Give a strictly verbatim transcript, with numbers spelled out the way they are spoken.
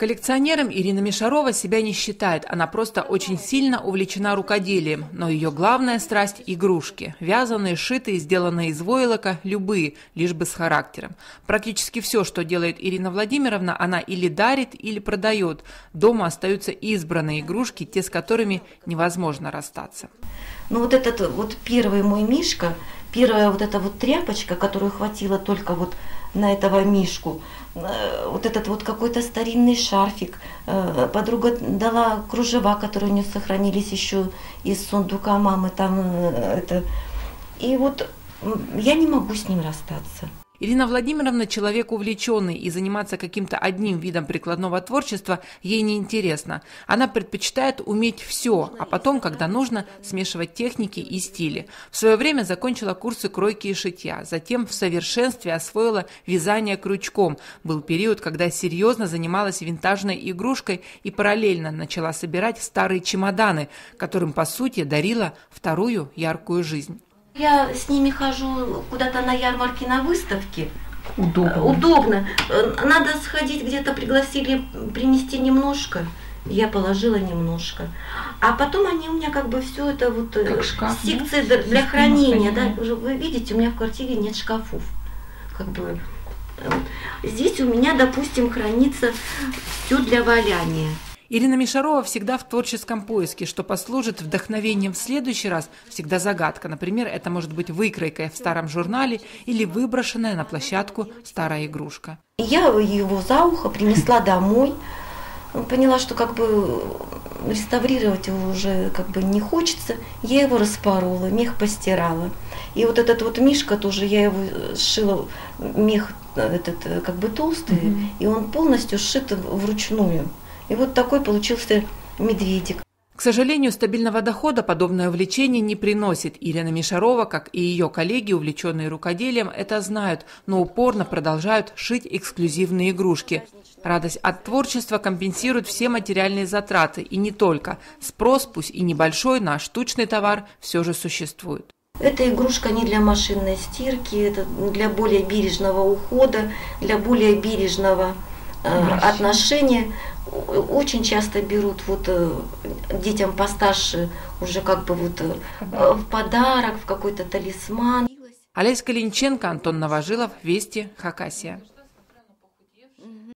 Коллекционером Ирина Мишарова себя не считает. Она просто очень сильно увлечена рукоделием. Но ее главная страсть – игрушки. Вязаные, шитые, сделанные из войлока – любые, лишь бы с характером. Практически все, что делает Ирина Владимировна, она или дарит, или продает. Дома остаются избранные игрушки, те, с которыми невозможно расстаться. Ну вот этот вот первый мой мишка, первая вот эта вот тряпочка, которую хватило только вот на этого мишку, вот этот вот какой-то старинный шарфик, подруга дала кружева, которые у нее сохранились еще из сундука мамы, там это, и вот я не могу с ним расстаться. Ирина Владимировна – человек увлеченный, и заниматься каким-то одним видом прикладного творчества ей не интересно. Она предпочитает уметь все, а потом, когда нужно, смешивать техники и стили. В свое время закончила курсы кройки и шитья, затем в совершенстве освоила вязание крючком. Был период, когда серьезно занималась винтажной игрушкой и параллельно начала собирать старые чемоданы, которым, по сути, дарила вторую яркую жизнь. Я с ними хожу куда-то на ярмарки, на выставки. Удобно. Удобно. Надо сходить где-то, пригласили принести немножко. Я положила немножко. А потом они у меня как бы все это вот как шкаф, секции да? для хранения. Да? Вы видите, у меня в квартире нет шкафов. Как бы здесь у меня, допустим, хранится все для валяния. Ирина Мишарова всегда в творческом поиске, что послужит вдохновением в следующий раз, всегда загадка. Например, это может быть выкройка в старом журнале или выброшенная на площадку старая игрушка. Я его за ухо принесла домой, поняла, что как бы реставрировать его уже как бы не хочется. Я его распорола, мех постирала. И вот этот вот мишка тоже, я его сшила, мех этот как бы толстый, mm-hmm. и он полностью сшит вручную. И вот такой получился медведик. К сожалению, стабильного дохода подобное увлечение не приносит. Ирина Мишарова, как и ее коллеги, увлеченные рукоделием, это знают, но упорно продолжают шить эксклюзивные игрушки. Радость от творчества компенсирует все материальные затраты. И не только. Спрос, пусть и небольшой, на штучный товар все же существует. Эта игрушка не для машинной стирки, это для более бережного ухода, для более бережного э, отношения. Очень часто берут вот детям постарше уже как бы вот в подарок, в какой-то талисман. Олеся Калиниченко, Антон Новожилов, Вести, Хакасия.